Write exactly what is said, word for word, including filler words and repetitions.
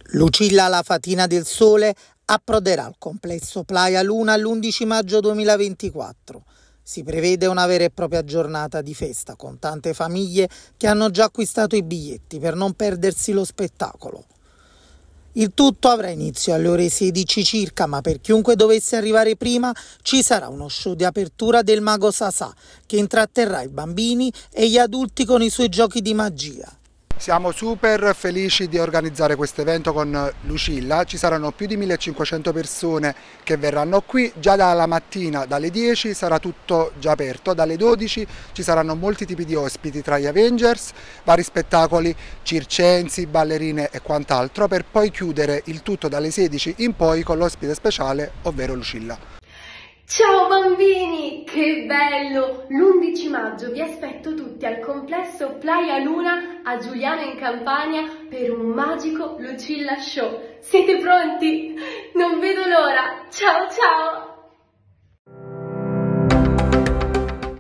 Lucilla la Fatina del Sole approderà al complesso Playa Luna l'undici maggio duemilaventiquattro. Si prevede una vera e propria giornata di festa con tante famiglie che hanno già acquistato i biglietti per non perdersi lo spettacolo. Il tutto avrà inizio alle ore sedici circa, ma per chiunque dovesse arrivare prima ci sarà uno show di apertura del mago Sasà che intratterrà i bambini e gli adulti con i suoi giochi di magia. Siamo super felici di organizzare questo evento con Lucilla, ci saranno più di millecinquecento persone che verranno qui, già dalla mattina dalle dieci sarà tutto già aperto, dalle dodici ci saranno molti tipi di ospiti tra gli Avengers, vari spettacoli circensi, ballerine e quant'altro, per poi chiudere il tutto dalle sedici in poi con l'ospite speciale, ovvero Lucilla. Ciao bambini, che bello! l'undici maggio vi aspetto tutti al complesso Playa Luna a Giuliano in Campania per un magico Lucilla Show. Siete pronti? Non vedo l'ora! Ciao ciao!